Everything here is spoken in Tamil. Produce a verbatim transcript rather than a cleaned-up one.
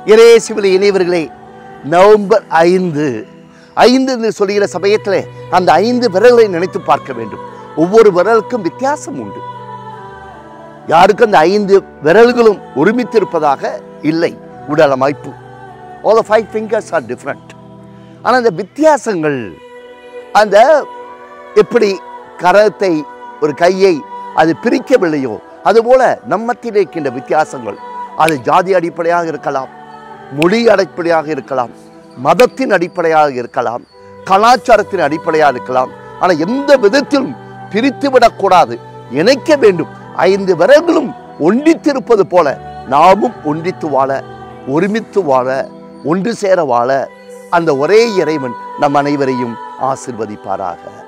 இயேசுவில் இணையவர்களே, நவம்பர் ஐந்து ஐந்து என்று சொல்கிற சமயத்தில் அந்த ஐந்து விரல்களை நினைத்து பார்க்க வேண்டும். ஒவ்வொரு விரலுக்கும் வித்தியாசம் உண்டு. யாருக்கும் அந்த ஐந்து விரல்களும் ஒருமித்திருப்பதாக இல்லை. உடல் அமைப்பு all the five fingers are different. ஆனால் அந்த வித்தியாசங்கள், அந்த எப்படி கரத்தை ஒரு கையை அது பிரிக்கவில்லையோ அதுபோல நம்மத்தில் இருக்கின்ற வித்தியாசங்கள், அது ஜாதி அடிப்படையாக இருக்கலாம், மொழி அடிப்படையாக இருக்கலாம், மதத்தின் அடிப்படையாக இருக்கலாம், கலாச்சாரத்தின் அடிப்படையாக இருக்கலாம். ஆனால் எந்த விதத்திலும் பிரித்து விடக்கூடாது, இணைக்க வேண்டும். ஐந்து விரல்களும் ஒன்றித்திருப்பது போல நாமும் ஒன்றித்து வாழ, ஒருமித்து வாழ, ஒன்று சேர வாழ அந்த ஒரே இறைவன் நம் அனைவரையும் ஆசீர்வதிப்பாராக.